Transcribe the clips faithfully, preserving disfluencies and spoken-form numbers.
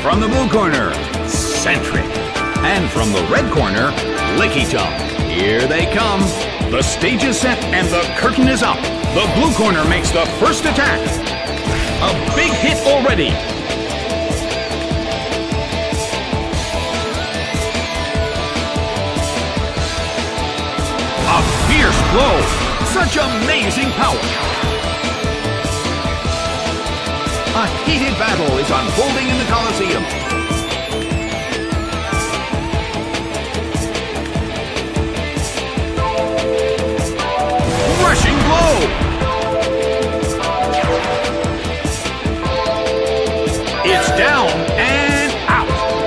From the blue corner, Centric. And from the red corner, Licky Tongue. Here they come. The stage is set and the curtain is up. The blue corner makes the first attack. A big hit already. A fierce blow. Such amazing power. A heated battle is unfolding in the Coliseum. Rushing blow. It's down and out.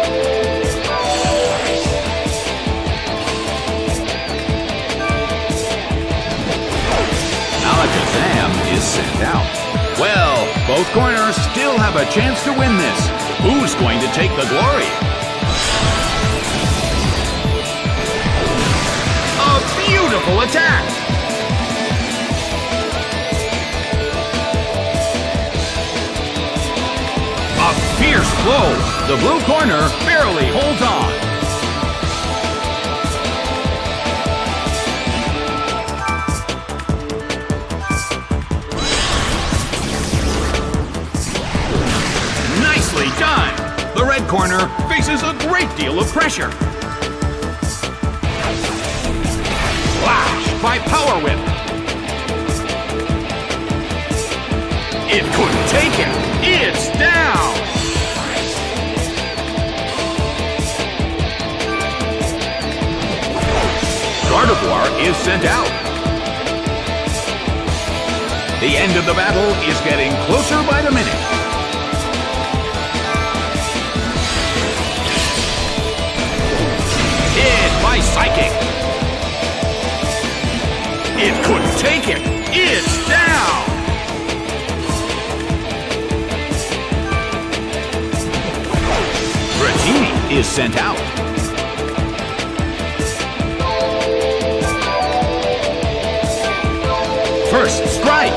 Alakazam is sent out. Well, both corners still have a chance to win this. Who's going to take the glory? A beautiful attack! A fierce blow. The blue corner barely holds on. Nicely done! The red corner faces a great deal of pressure. Flash by Power Whip. It couldn't take it. It's down! Gardevoir is sent out. The end of the battle is getting closer by the minute. Hit by Psychic. It couldn't take it. It's down! Dratini is sent out. First strike.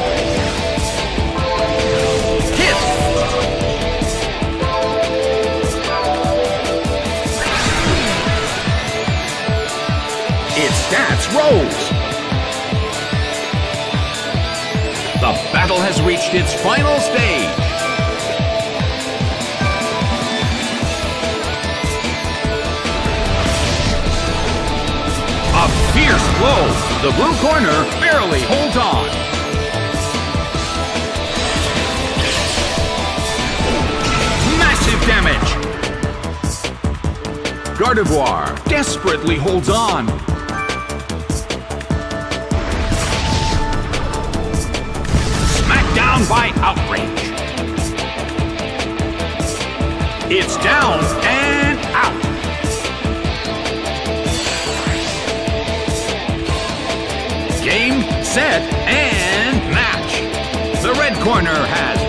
Hit. Its stats rose. The battle has reached its final stage. A fierce blow. The blue corner barely holds on. Massive damage. Gardevoir desperately holds on. Smackdown by Outrage. It's down and out. Game, set, and match. The red corner has